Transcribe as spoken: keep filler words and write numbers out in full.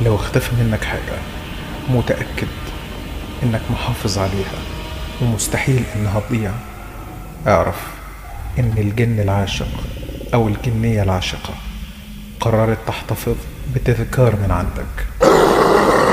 لو اختفى منك حاجة متأكد إنك محافظ عليها ومستحيل إنها تضيع، اعرف إن الجن العاشق أو الجنية العاشقة قررت تحتفظ بتذكار من عندك.